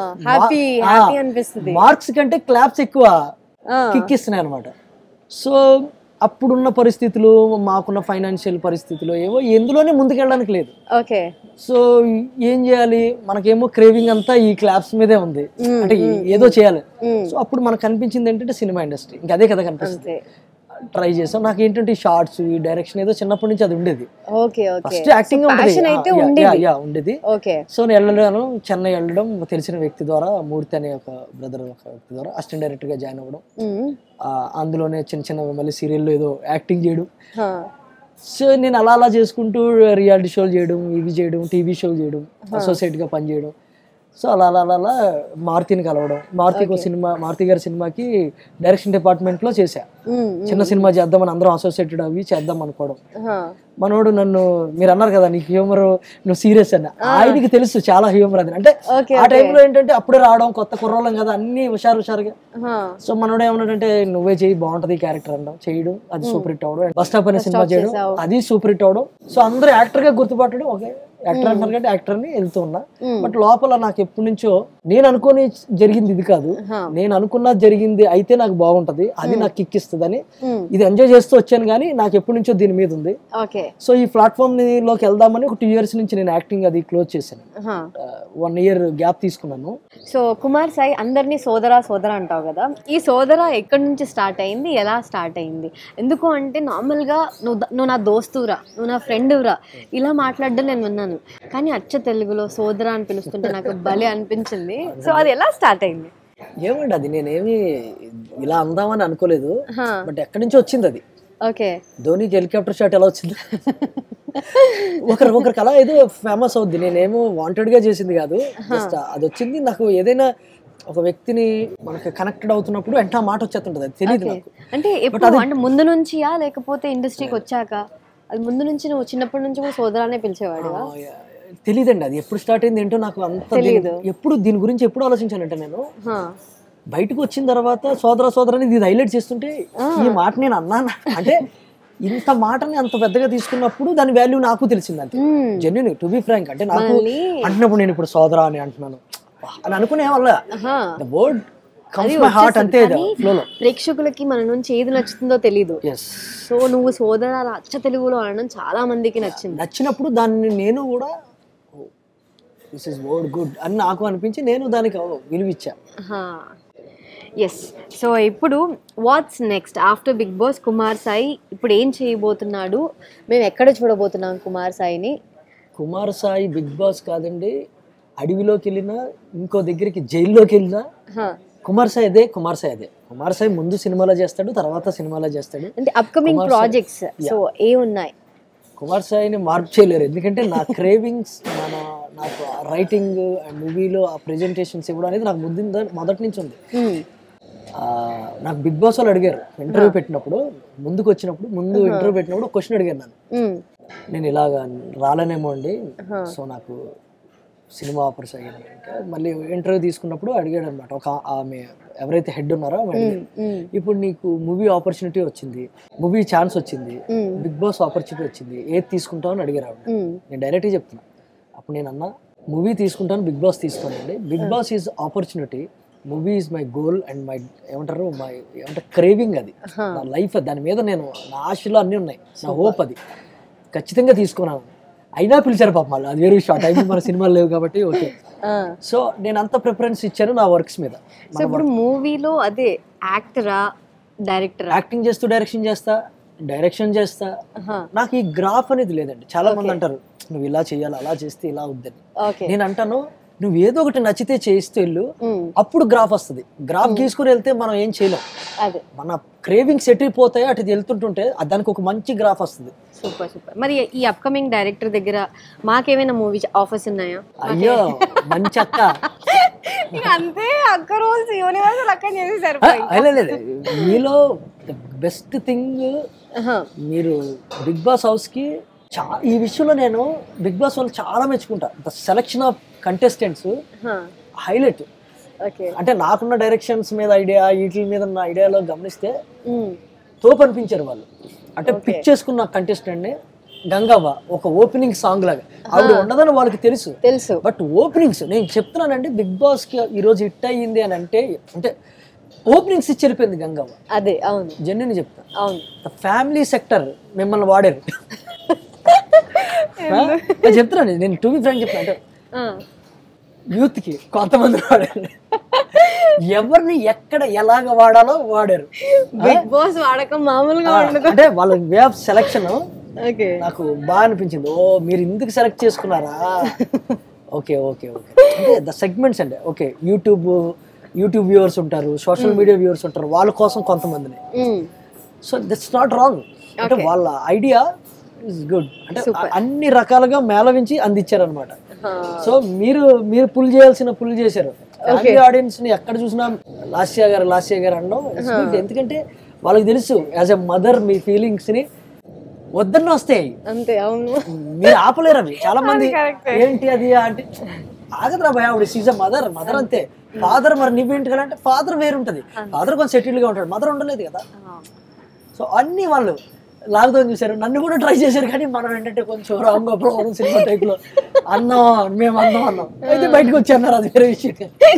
మార్క్స్ కంటే క్లాప్స్ ఎక్కువ కిక్ ఇస్తున్నాయి అనమాట. సో అప్పుడున్న పరిస్థితులు, మాకున్న ఫైనాన్షియల్ పరిస్థితులు ఏవో ఎందులోనే ముందుకెళ్ళడానికి లేదు. ఓకే, సో ఏం చేయాలి, మనకేమో క్రేవింగ్ అంతా ఈ క్లాప్స్ మీదే ఉంది, అంటే ఏదో చేయాలి. సో అప్పుడు మనకు కనిపించింది ఏంటంటే సినిమా ఇండస్ట్రీ, ఇంకా అదే కదా కనిపిస్తుంది. ట్రై చేసాం. నాకు ఏంటంటే ఈ షార్ట్స్, ఈ డైరెక్షన్ ఏదో చిన్నప్పటి నుంచి అది ఉండేది. ఫస్ట్ యాక్టింగ్ ఉండేది. సో నేను వెళ్ళడం, చెన్నై వెళ్ళడం, తెలిసిన వ్యక్తి ద్వారా, మూర్తి అనే ఒక బ్రదర్ ఒక వ్యక్తి ద్వారా అసిస్టెంట్ డైరెక్టర్ గా జాయిన్ అవ్వడం, అందులోనే చిన్న మళ్ళీ సీరియల్లో ఏదో యాక్టింగ్ చేయడం. సో నేను అలా చేసుకుంటూ రియాలిటీ షోలు చేయడం, ఇవి చేయడం, టీవీ షోలు చేయడం, అసోసియేట్ గా పనిచేయడం. సో అలా మారుతిని కలవడం, మారుతి గారి సినిమాకి డైరెక్షన్ డిపార్ట్మెంట్ లో చేశా. చిన్న సినిమా చేద్దామని అందరం అసోసియేటెడ్ అవి చేద్దాం అనుకోవడం. మనోడు నన్ను మీరు అన్నారు కదా నీకు హ్యూమర్ నువ్వు సీరియస్ అన్న ఆయనకి తెలుసు చాలా హ్యూమర్ అది అంటే ఆ టైంలో ఏంటంటే అప్పుడే రావడం కొత్త కుర్రోళ్ళం కదా అన్ని హుషారుగా సో మనోడు ఏమన్నాడంటే నువ్వే చేయి బాగుంటది ఈ క్యారెక్టర్ అనడం చేయడం అది సూపర్ హిట్ అవడం బస్ స్టాప్ అనే సినిమా చేయడం అది సూపర్ హిట్ అవడం సో అందరూ యాక్టర్ గా గుర్తుపట్టడం ఓకే యాక్టర్ అంటారు కంటే యాక్టర్ ని వెళ్తూ ఉన్నా బట్ లోపల నాకు ఎప్పటి నుంచో నేను అనుకుని జరిగింది ఇది కాదు నేను అనుకున్నది జరిగింది అయితే నాకు బాగుంటది అది నాకు కిక్ ఇస్తుంది అని ఇది ఎంజాయ్ చేస్తూ వచ్చాను కానీ నాకు ఎప్పటి నుంచో దీని మీద ఉంది సో ఈ ప్లాట్ఫామ్ లోకి వెళ్దామని ఒక 2 years నుంచి నేను యాక్టింగ్ అది క్లోజ్ చేశాను 1 year గ్యాప్ తీసుకున్నాను. సో కుమార్ సాయి అందరినీ సోదరా అంటావు కదా, ఈ సోదరా ఎక్కడి నుంచి స్టార్ట్ అయింది, ఎలా స్టార్ట్ అయింది? ఎందుకు అంటే నార్మల్గా నువ్వు నా దోస్తురా, నువ్వు నా ఫ్రెండ్రా ఇలా మాట్లాడడం నేను విన్నాను, కానీ అచ్చ తెలుగులో సోదరా అని పిలుస్తుంటే నాకు భలే అనిపించింది. సో అది ఎలా స్టార్ట్ అయింది? ఏమండి అది నేనేమి ఇలా అందామని అనుకోలేదు, బట్ ఎక్కడి నుంచి వచ్చింది అది. ఓకే, ధోనికి హెలికాప్టర్ షాట్ ఎలా వచ్చింది ఒకరికి అలా ఏదో ఫేమస్ అవుద్ది, నేనేమో వాంటెడ్ గా చేసింది కాదు, జస్ట్ అది వచ్చింది. నాకు ఏదైనా ఒక వ్యక్తిని మనకి కనెక్టెడ్ అవుతున్నప్పుడు వెంటనే మాట వచ్చేస్తుంటది, అది తెలియదు నాకు. అంటే ఎప్పుడు అంటే ముందు నుంచియా లేకపోతే ఇండస్ట్రీకి వచ్చాక? అది ముందు నుంచి నువ్వు చిన్నప్పటి నుంచి కూడా సోదరానే పిలిచేవాడు? తెలియదండి అది ఎప్పుడు స్టార్ట్ అయింది ఏంటో నాకు అంత తెలియదు. ఎప్పుడు దీని గురించి ఎప్పుడు ఆలోచించానంటే నేను బయటకు వచ్చిన తర్వాత సోదర ఇది హైలైట్ చేస్తుంటే ఈ మాట నేను అన్నాను అంటే ఇంత మాటని అంత పెద్దగా తీసుకున్నప్పుడు దాని వాల్యూ నాకు తెలిసింది. అంతే జెన్యూన్ టు బి ఫ్రాంక్. అంటే నాకు అంటున్నప్పుడు నేను ఇప్పుడు సోదరా అని అంటున్నాను అని అనుకునే వల్ల the word comes my heart అంతే. ప్రేక్షకులకి మన నుంచి ఏది నచ్చుతుందో తెలియదు, సో నువ్వు సోదరా అచ్చ తెలుగులో అనడం చాలా మందికి నచ్చినప్పుడు దాన్ని నేను కూడా దిస్ ఇస్ వర్డ్ గుడ్ అని నాకు అనిపించి నేను దానికి విలువిచ్చా. ఎస్, సో ఇప్పుడు what's next after Big Boss? Kumar Sai ఇప్పుడు ఏం చేయబోతున్నాడు? మేము ఎక్కడ చూడబోతున్నాం కుమార్ సాయిని? కుమార్ సాయి బిగ్ బాస్ కాదండి, అడవిలోకి వెళ్ళినా ఇంకో దగ్గరికి జైల్లోకి వెళ్ళినా కుమార్ సాయి అదే. కుమార్ సాయి ముందు సినిమాలో చేస్తాడు, తర్వాత సినిమాలో చేస్తాడు. అంటే అప్కమింగ్ ప్రాజెక్ట్స్ సో ఏ ఉన్నాయి? కుమార్ సాయిని మార్పు చేయలేరు, ఎందుకంటే నా క్రేవింగ్స్ నాకు రైటింగ్ అండ్ మూవీలో ఆ ప్రెజెంటేషన్స్ ఇవ్వడం అనేది నాకు మొదటి నుంచి ఉంది. నాకు బిగ్ బాస్ వాళ్ళు అడిగారు ఇంటర్వ్యూ పెట్టినప్పుడు, ముందుకు వచ్చినప్పుడు ఇంటర్వ్యూ పెట్టినప్పుడు క్వశ్చన్ అడిగారు నన్ను, నేను ఇలాగా రాలేనేమో అండి, సో నాకు సినిమా ఆఫర్స్ అయ్యాను. మళ్ళీ ఇంటర్వ్యూ తీసుకున్నప్పుడు అడిగాడు అనమాట, ఒక ఆమె ఎవరైతే హెడ్ ఉన్నారో ఇప్పుడు నీకు మూవీ ఆపర్చునిటీ వచ్చింది, మూవీ ఛాన్స్ వచ్చింది, బిగ్ బాస్ ఆపర్చునిటీ వచ్చింది, ఏది తీసుకుంటావు అని అడిగారు. నేను డైరెక్ట్గా చెప్తున్నా, అప్పుడు నేను అన్నా మూవీ తీసుకుంటాను, బిగ్ బాస్ తీసుకోనండి. Big Boss is opportunity, movie is my goal and my ఏమంటారు క్రేవింగ్, అది నా లైఫ్, దాని మీద నేను నా ఆశలు అన్నీ ఉన్నాయి, నా హోప్ అది ఖచ్చితంగా తీసుకున్నాను. అయినా పిలిచారు పాప వాళ్ళు, అది వేరే విషయం. ఆ టైంలో మన సినిమాలు లేవు కాబట్టి ఓకే. సో నేను అంత ప్రిఫరెన్స్ ఇచ్చాను నా వర్క్స్ మీద. సో ఇప్పుడు మూవీలో అదే యాక్టరా డైరెక్టర్? యాక్టింగ్ చేస్తూ డైరెక్షన్ చేస్తా. నాకు ఈ గ్రాఫ్ అనేది లేదండి. చాలా మంది అంటారు నువ్వు ఇలా చేయాలి, అలా చేస్తే ఇలా వద్దని. నేను అంటాను నువ్వు ఏదో ఒకటి నచ్చితే చేస్తూ వెళ్ళు, అప్పుడు గ్రాఫ్ వస్తుంది. గ్రాఫ్ గీసుకుని వెళ్తే మనం ఏం చేయలేం, మన క్రేవింగ్స్ ఎట్టిపోతాయో అటు వెళ్తుంటుంటే దానికి ఒక మంచి గ్రాఫ్ వస్తుంది. సూపర్. మరి ఈ అప్కమింగ్ డైరెక్టర్ దగ్గర మాకేమైనా మూవీ ఆఫర్స్ ఉన్నాయా? అయ్యో మంచి అక్క, అంతే అక్క రోల్స్ యూనివర్సల్ అక్క చేసేసారు. మీలో బెస్ట్ థింగ్ మీరు బిగ్ బాస్ హౌస్ కి ఈ విషయంలో నేను బిగ్ బాస్ వాళ్ళు చాలా మెచ్చుకుంటా. The selection of contestants highlight. అంటే నాకున్న డైరెక్షన్స్ మీద ఐడియా, వీటి మీద ఉన్న ఐడియాలో గమనిస్తే తోపు అనిపించారు వాళ్ళు. అంటే పిక్ చేసుకున్న కంటెస్టెంట్ ని గంగవ్వ ఒక ఓపెనింగ్ సాంగ్ లాగా ఆవిడ ఉండదని వాళ్ళకి తెలుసు. బట్ ఓపెనింగ్స్ నేను చెప్తున్నానండి, బిగ్ బాస్ కి ఈ రోజు హిట్ అయ్యింది అని అంటే ఓపెనింగ్స్ ఇచ్చి వెళ్ళిపోయింది గంగవ్వ. అదే అవును, జెన్యున్ చెప్తా. ఫ్యామిలీ సెక్టర్ మిమ్మల్ని వాడారు. చెప్తున్నాను నేను టు బి ఫ్రాంక్ చెప్తాను, అంటే యూత్ కి కొంతమంది వాడారు, ఎవరిని ఎక్కడ ఎలాగ వాడాలో వాడారు. బిగ్ బాస్ వాడకం మామూలుగా ఉండదు. అంటే వాళ్ళ వే ఆఫ్ సెలక్షన్ నాకు బాగా అనిపించింది. ఓ మీరు ఇందుకు సెలెక్ట్ చేసుకున్నారా, ఓకే. అంటే ద సెగ్మెంట్స్ అండి. ఓకే, యూట్యూబ్ వ్యూవర్స్ ఉంటారు, సోషల్ మీడియా వ్యూవర్స్ ఉంటారు, వాళ్ళ కోసం కొంతమందిని. So that's not wrong. అంటే వాళ్ళ ఐడియా ఇస్ గుడ్. అంటే అన్ని రకాలుగా మేళవించి అందించారనమాట. సో మీరు పుల్ చేశారు. ఫ్యామిలీ ఆడియన్స్ ని ఎక్కడ చూసినా లాస్య గారు అనడం. ఎందుకంటే వాళ్ళకి తెలుసు యాజ్ ఎ మదర్ మీ ఫీలింగ్స్ ని వద్దన్న వస్తాయి, అంతే. అవును, మీరు ఆపలేరు అవి. చాలా మంది correct. ఏంటి అది అంటే ఆగదురా భయ, ఆవిడ సీజన్ మదర్ అంతే. ఫాదర్ మరి నువ్వేంటి కదా అంటే ఫాదర్ వేరుంటది, ఫాదర్ కొంచెం సెటిల్డ్ గా ఉంటాడు, మదర్ ఉండలేదు కదా. సో అన్ని వాళ్ళు లాక్డౌన్ చూసారు, నన్ను కూడా ట్రై చేశారు. కానీ మనం ఏంటంటే కొంచెం రామ్ గోపాల్ సినిమా టైప్ లో మేము అన్నాం అయితే బయటకు వచ్చి అన్నారు, అది వేరే విషయం.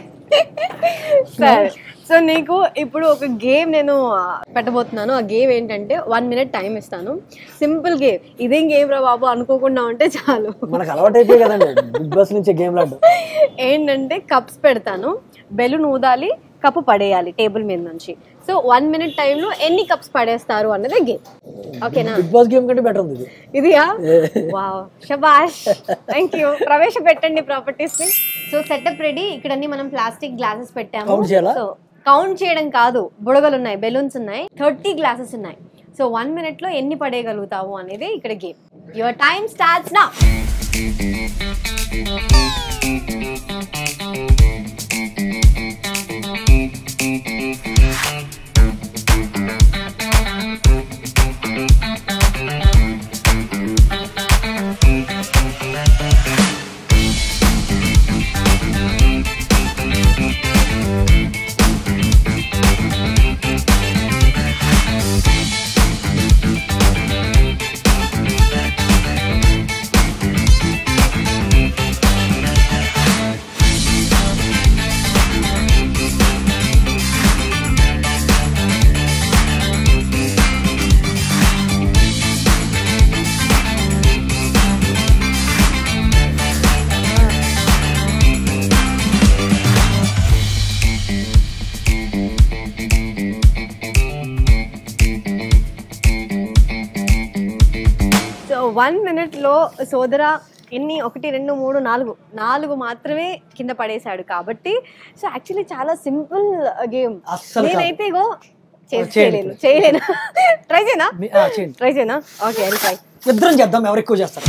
సరే, సో నీకు ఇప్పుడు ఒక గేమ్ నేను పెట్టబోతున్నాను. ఆ గేమ్ ఏంటంటే 1 minute టైం ఇస్తాను. Simple game. ఇదేం గేమ్ రా బాబు అనుకోకుండా ఉంటే చాలు. మనకు అలవాటు అయిపోయి కదండి బిగ్ బాస్ నుంచి గేమ్ లాడు. ఏంటంటే కప్స్ పెడతాను, బెలూన్ ఊదాలి, కప్పు పడేయాలి టేబుల్ మీద నుంచి. సో 1 minute టైంలో ఎన్ని కప్స్ పడేస్తారు అన్నదే గేమ్. ఓకేనా? బిగ్ బాస్ గేమ్ కంటే బెటర్ ఉంది ఇదియా? వావ్, శబాష్, థ్యాంక్ యూ. ప్రవేశపెట్టండి ప్రాపర్టీస్ ని. So setup ready. ఇక్కడ మనం ప్లాస్టిక్ గ్లాసెస్ పెట్టాము. సో కౌంట్ చేయడం కాదు, బుడగలు ఉన్నాయి, బెలూన్స్ ఉన్నాయి, 30 గ్లాసెస్ ఉన్నాయి. సో 1 minute లో ఎన్ని పడేయగలుగుతావు అనేది ఇక్కడ game. Your time starts now. So 1 minute లో సోదర ఎన్ని 1 2 3 4 మాత్రమే కింద పడేశాడు కాబట్టి సో యాక్చువల్లీ చాలా సింపుల్ గేమ్. నేనైతే ఇగో చేయలేను. ట్రై చేయనా? Okay, try. ఇద్దరం చేద్దాం, ఎవరు ఎక్కువ చేస్తారు.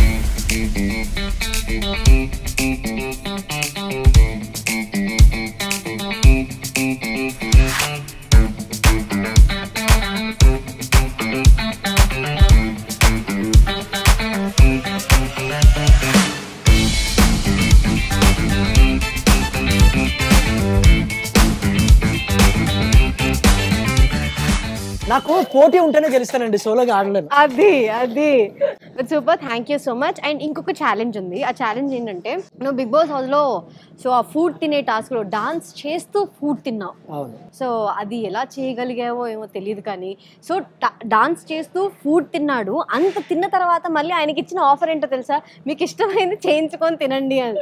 నాకు పోటీ ఉంటేనే గెలుస్తానండి, సోలోగా ఆడలేను. అది super, thank you so much. And ఇంకొక ఛాలెంజ్ ఉంది. ఆ ఛాలెంజ్ ఏంటంటే నువ్వు బిగ్ బాస్ హౌస్ లో సో ఆ ఫుడ్ తినే టాస్క్ లో డాన్స్ చేస్తూ ఫుడ్ తిన్నావు. సో అది ఎలా చేయగలిగావో ఏమో తెలియదు కానీ సో డాన్స్ చేస్తూ ఫుడ్ తిన్నాడు. అంత తిన్న తర్వాత మళ్ళీ ఆయనకి ఇచ్చిన ఆఫర్ ఏంటో తెలుసా? మీకు ఇష్టమైంది చేయించుకొని తినండి అని.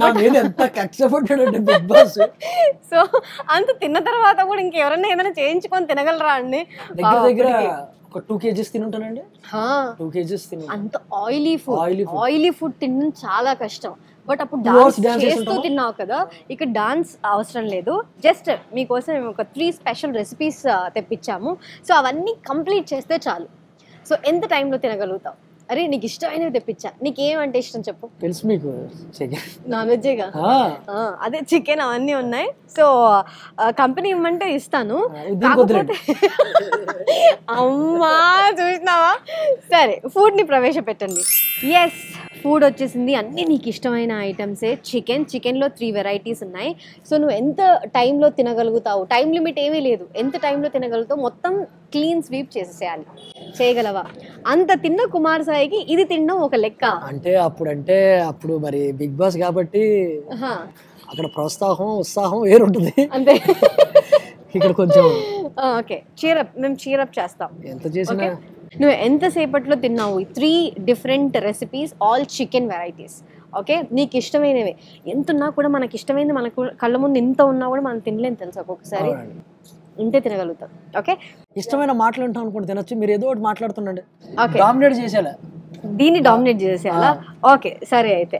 సో అంత తిన్న తర్వాత కూడా ఇంకెవరన్నా ఏదైనా చేయించుకొని తినగలరా అండి? దగ్గర 2 kgs తింటానండి. 2 kgs తిన. అంత ఆయిలీ ఫుడ్ తినడం చాలా కష్టం. బట్ అప్పుడు డాన్స్ చేస్తూ తిన్నావు కదా, ఇక్కడ డాన్స్ అవసరం లేదు. జస్ట్ మీకోసం ఒక 3 స్పెషల్ రెసిపీస్ తెప్పించాము. సో అవన్నీ కంప్లీట్ చేస్తే చాలు. సో ఎంత టైంలో తినగలుగుతావు? అరే నీకు ఇష్టమైనవి తెప్పించా. నీకేమంటే ఇష్టం చెప్పు. తెలుసు మీకు, నాన్ వెజ్గా. అదే చికెన్ అవన్నీ ఉన్నాయి. సో కంపెనీ ఇవ్వమంటే ఇస్తాను. కాకపోతే అమ్మా చూసినావా? సరే, ఫుడ్ ని ప్రవేశపెట్టండి. ఎస్, ఫుడ్ వచ్చేసింది. అన్నీ నీకు ఇష్టమైన ఐటమ్సే. చికెన్లో 3 వెరైటీస్ ఉన్నాయి. సో నువ్వు ఎంత టైంలో తినగలుగుతావు? టైం లిమిట్ ఏమీ లేదు. ఎంత టైంలో తినగలుగుతావు? మొత్తం క్లీన్ స్వీప్ చేసేసేయాలి. చేయగలవా? అంత తిన్న కుమార్ సాయికి ఇది తినడం ఒక లెక్క. అంటే అప్పుడు మరి బిగ్ బాస్ కాబట్టి అక్కడ ఉత్సాహం వేరుంటుంది. అంతే. ఇక్కడ కొంచెం ఓకే, మేము చీరప్ చేస్తాం. ఎంత చేసినా. నువ్వు ఎంతసేపట్లో తిన్నావు? 3 different recipes, all chicken varieties. Okay, నీకు ఇష్టమైనవి. ఎంత ఉన్నా కూడా మనకి ఇష్టమైనది మనకు కళ్ళ ముందు ఎంత ఉన్నా కూడా మనం తినలేము తెలుసా ఒక్కొక్కసారి. ఇంతే తినగలుగుతాం. ఓకే, ఇష్టమైన మాటలు ఉంటాం అనుకుంటే తినొచ్చు. మీరు ఏదో ఒకటి మాట్లాడుతుండండి. డామినేట్ చేసేయాలా? దీన్ని డామినేట్ చేసేయాలా? ఓకే, సరే అయితే.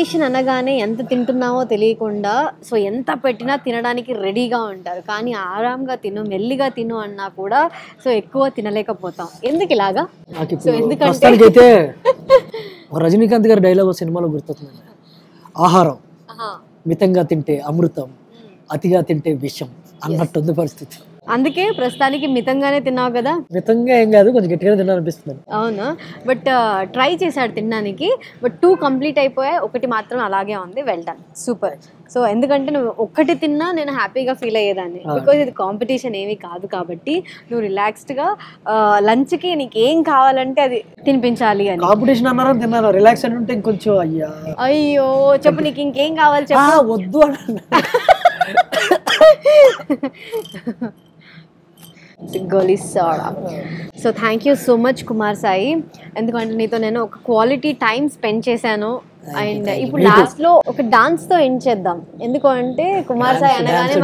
కాంపిటీషన్ అనగానే ఎంత తింటున్నామో తెలియకుండా సో ఎంత పెట్టినా తినడానికి రెడీగా ఉంటారు, కానీ ఆరాంగా తిను మెల్లిగా తిను అన్నా కూడా సో ఎక్కువ తినలేకపోతాం. ఎందుకు ఇలాగా? సో ఎందుకంటే రజనీకాంత్ గారి డైలాగ్ సినిమాలో గుర్తొస్తుంది, ఆహారం మితంగా తింటే అమృతం, అతిగా తింటే విషం అన్నట్టుంది పరిస్థితి. అందుకే ప్రస్తుతానికి మితంగానే తిన్నావు కదా? మితంగా ఏం కాదు, కొంచెం గట్టిగా తినాలనిపిస్తుంది. అవును, బట్ ట్రై చేశాడు తినడానికి, బట్ 2 కంప్లీట్ అయిపోయాయి, 1 మాత్రం అలాగే ఉంది. Well done, super. సో ఎందుకంటే నువ్వు 1 తిన్నా నేను హ్యాపీగా ఫీల్ అయ్యేదాన్ని, బికాజ్ ఇది కాంపిటీషన్ ఏమీ కాదు కాబట్టి నువ్వు రిలాక్స్డ్గా లంచ్కి నీకు ఏం కావాలంటే అది తినిపించాలి అని. కాంపిటీషన్ అన్నారా తిన్నారా, రిలాక్స్ అని ఉంటే ఇంకొంచెం అయ్యో చెప్పు నీకు ఇంకేం కావాలి చెప్పు. వద్దు goli soda. So thank you so much Kumar Sai, ఎందుకంటే నీతో నేను ఒక క్వాలిటీ టైం స్పెండ్ చేశాను. అండ్ ఇప్పుడు లాస్ట్ లో ఒక డాన్స్ తో ఎండ్ చేద్దాం, ఎందుకంటే కుమార్ సాయి అనగానే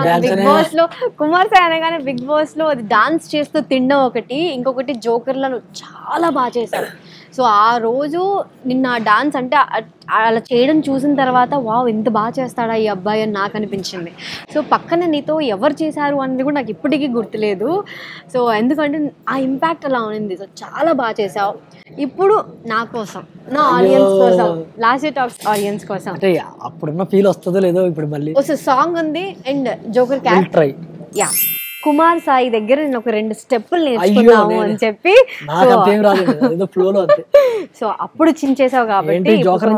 బిగ్ బాస్ లో అది డాన్స్ చేస్తూ తినడం ఒకటి, ఇంకొకటి జోకర్లను చాలా బాగా చేశారు. సో ఆ రోజు నిన్న ఆ డాన్స్ అంటే అలా చేయడం చూసిన తర్వాత వావ్ ఎంత బాగా చేస్తాడా ఈ అబ్బాయి అని నాకు అనిపించింది. సో పక్కన నీతో ఎవరు చేశారు అనేది కూడా నాకు ఇప్పటికీ గుర్తులేదు. సో ఎందుకంటే ఆ ఇంపాక్ట్ అలా ఉంది. సో చాలా బాగా చేసావు. ఇప్పుడు నా కోసం, నా ఆడియన్స్ కోసం, లాస్ట్ టాక్స్ ఆడియన్స్ కోసం అంటే అప్పుడున్న ఫీల్ వస్తుందో లేదో ఇప్పుడు మళ్ళీ సాంగ్ ఉంది and joker cat try. Yeah, Kumar Sai దగ్గర నేను ఒక 2 స్టెప్పులు నేర్చుకున్నాము అని చెప్పి సో అప్పుడు చించేసావు కాబట్టి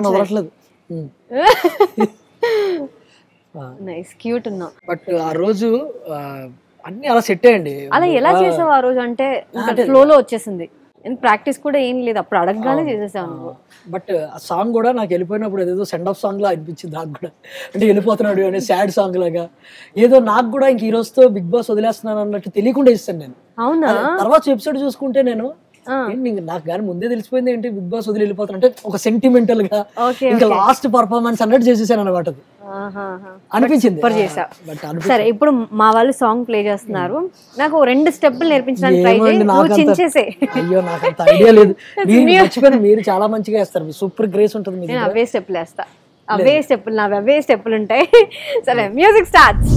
నైస్ క్యూట్ ఉన్నావు. బట్ ఆ రోజు అన్ని అలా సెట్ అయ్యండి. అలా ఎలా చేసావు ఆ రోజు? అంటే ఫ్లోలో వచ్చేసింది, ప్రాక్టీస్ కూడా ఏం లేదు, అప్పుడు అడగగానే చేసేసాను. బట్ ఆ సాంగ్ కూడా నాకు వెళ్ళిపోయినప్పుడు ఏదో సెండ్ ఆఫ్ సాంగ్ లా అనిపించింది నాకు కూడా. అంటే వెళ్ళిపోతున్నాడు అనే సాడ్ సాంగ్ లాగా ఏదో నాకు కూడా ఇంక ఈ రోజుతో బిగ్ బాస్ వదిలేస్తున్నాను అన్నట్టు తెలియకుండా ఇస్తాను నేను. అవునా? తర్వాత ఎపిసోడ్ చూసుకుంటే నేను నాకు కానీ ముందే తెలిసిపోయింది ఏంటి బిగ్ బాస్ వదిలి వెళ్ళిపోతాను అంటే ఒక సెంటిమెంటల్ గా ఇంకా లాస్ట్ పర్ఫార్మెన్స్ అన్నట్టు చేసేసాను అనమాట. అనిపించింది. సరే ఇప్పుడు మా వాళ్ళు సాంగ్ ప్లే చేస్తున్నారు, నాకు 2 స్టెప్పులు నేర్పించడానికి ట్రై చేసి. అయ్యో నాకు అంత ఐడియా లేదు, మీరు చాలా మంచిగా వేస్తారు, సూపర్ గ్రేస్ ఉంటుంది. నేను అవే స్టెప్పులు వేస్తా, అవే స్టెప్పులు ఉంటాయి. సరే మ్యూజిక్ స్టార్ట్స్.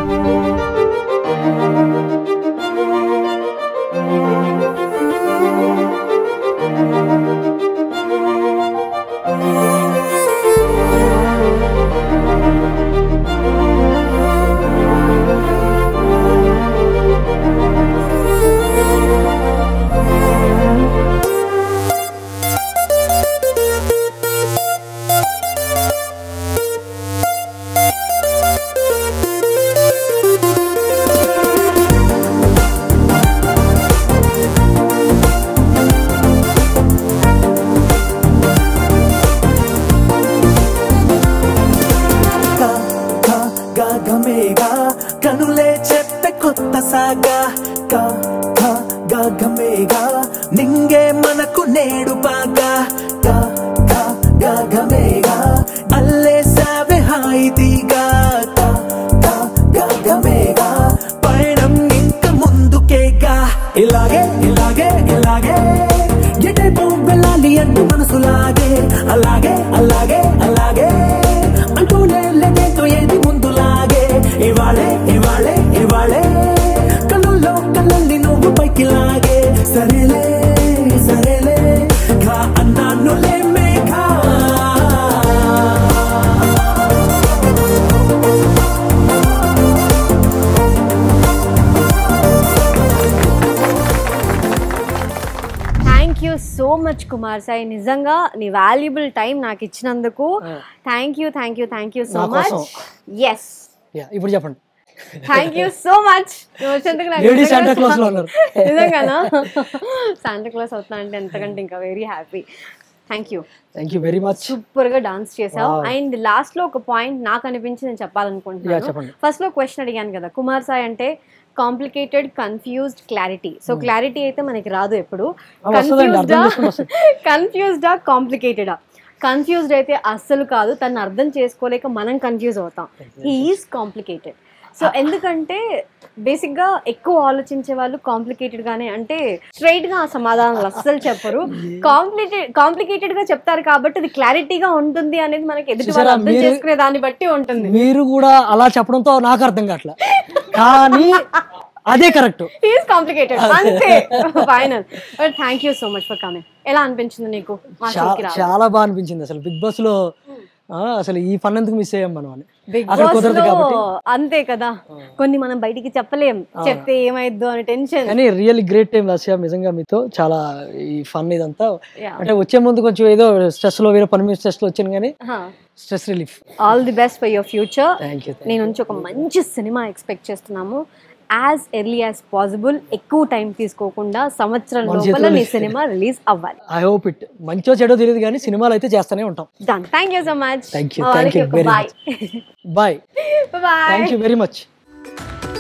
కనులే చెప్పే కొత్త సాగా గమేగా నింగే మనకు నేడు బాగా గమేగా అల్లే సావే హాయితీగా గమేగా పయనం ఇంక ముందుకేగా ఇలాగే ఇలాగే ఇలాగే ఎటైపు వెళ్ళాలి అంటూ మనసులాగే అలాగే అలాగే అలాగే అంటూనే లేదేంటో ఏది ముందులాగే ఇవాళే ఇవాళే ఇవాళే కళ్ళల్లో కళ్ళల్ని నువ్వు పైకి లాగే సరేలే సరేలే ఘా అన్నానులే Megha thank you so much Kumar Sai, నిజంగా నీ వాల్యుబుల్ టైం నాకు ఇచ్చినందుకు thank you so much. Yes ఇప్పుడు చెప్పండి. Thank you so much. నిజంగానా శాంటా క్లాస్ అవుతున్నా అంటే ఎంతకంటే ఇంకా very happy. Thank you very much. Super గా డాన్స్ చేసావు. అండ్ లాస్ట్ లో ఒక పాయింట్ నాకు అనిపించి నేను చెప్పాలనుకుంటున్నాను. ఫస్ట్ లో క్వశ్చన్ అడిగాను కదా, కుమార్ సాయి అంటే complicated, confused, clarity. So clarity అయితే మనకి రాదు ఎప్పుడు. కన్ఫ్యూజ్డా కాంప్లికేటెడా? కన్ఫ్యూజ్డ్ అయితే అస్సలు కాదు, తను అర్థం చేసుకోలేక మనం కన్ఫ్యూజ్ అవుతాం. He is complicated. సో ఎందుకంటే బేసిక్ గా ఎక్కువ ఆలోచించే వాళ్ళు కాంప్లికేటెడ్ గానే అంటే స్ట్రైట్ గా సమాధానాలు అస్సలు చెప్పరు, కాంప్లికేటెడ్ గా చెప్తారు కాబట్టి అది క్లారిటీగా ఉంటుంది అనేది మనకి ఎదుటి వాళ్ళు అర్థం చేసుకునే దాన్ని బట్టి ఉంటుంది. మీరు కూడా అలా చెప్పడంతో నాకు అర్థం కావట్లే, కానీ అదే కరెక్ట్. ఈజ్ కాంప్లికేటెడ్ అంతే final. But thank you so much for coming. ఎలా అనిపించింది నీకు మా షోకి రావడం? చాలా బాగా అనిపించింది. అసలు బిగ్ బాస్ లో అసలు ఈ ఫన్ ఎందుకు మిస్ అయ్యాం మనం అని. బిగ్ బాస్ లో అంతే కదా, కొన్ని మనం బయటికి చెప్పలేం, చెప్తే ఏమైద్దో అని టెన్షన్. కానీ రియల్లీ గ్రేట్ టైం లాస్యా, నిజంగా మీతో చాలా ఈ ఫన్ ఇదంతా. అంటే వచ్చే ముందు కొంచెం ఏదో స్ట్రెస్ లో వేరే పని మీద స్ట్రెస్ లో వచ్చాను, కానీ stress relief. All the best for your future. Thank you. నేను నుంచి ఒక మంచి సినిమా ఎక్స్పెక్ట్ చేస్తున్నాము. యాజ్ ఎర్లీ యాజ్ పాసిబుల్, ఎక్కువ టైం తీసుకోకుండా సంవత్సరం లోపల నీ సినిమా రిలీజ్ అవ్వాలి. I hope it. మంచో చెడో తెలియదు కానీ సినిమాలు అయితే చేస్తూనే ఉంటాం. Done. Thank you so much. Thank you very much. Bye. Bye. Thank you very much.